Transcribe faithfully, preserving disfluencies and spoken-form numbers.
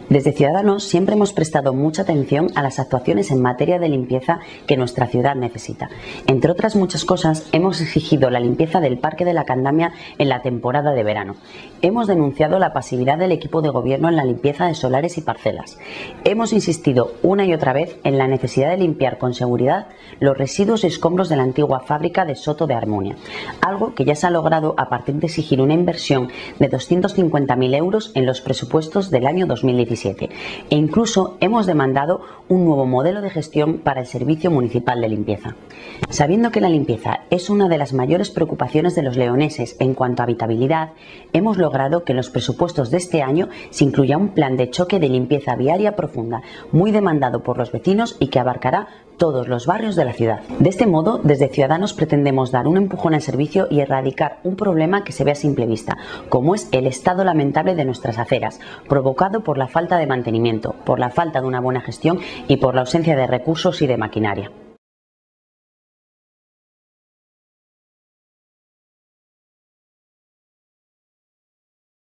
Desde Ciudadanos siempre hemos prestado mucha atención a las actuaciones en materia de limpieza que nuestra ciudad necesita. Entre otras muchas cosas, hemos exigido la limpieza del Parque de la Candamia en la temporada de verano. Hemos denunciado la pasividad del equipo de gobierno en la limpieza de solares y parcelas. Hemos insistido una y otra vez en la necesidad de limpiar con seguridad los residuos y escombros de la antigua fábrica de Soto de Armuña, algo que ya se ha logrado a partir de exigir una inversión de doscientos cincuenta mil euros en los presupuestos del año dos mil diecisiete. E incluso hemos demandado un nuevo modelo de gestión para el Servicio Municipal de Limpieza. Sabiendo que la limpieza es una de las mayores preocupaciones de los leoneses en cuanto a habitabilidad, hemos logrado que en los presupuestos de este año se incluya un plan de choque de limpieza viaria profunda, muy demandado por los vecinos y que abarcará todos los barrios de la ciudad. De este modo, desde Ciudadanos pretendemos dar un empujón al servicio y erradicar un problema que se ve a simple vista, como es el estado lamentable de nuestras aceras, provocado por la falta de mantenimiento, por la falta de una buena gestión y por la ausencia de recursos y de maquinaria.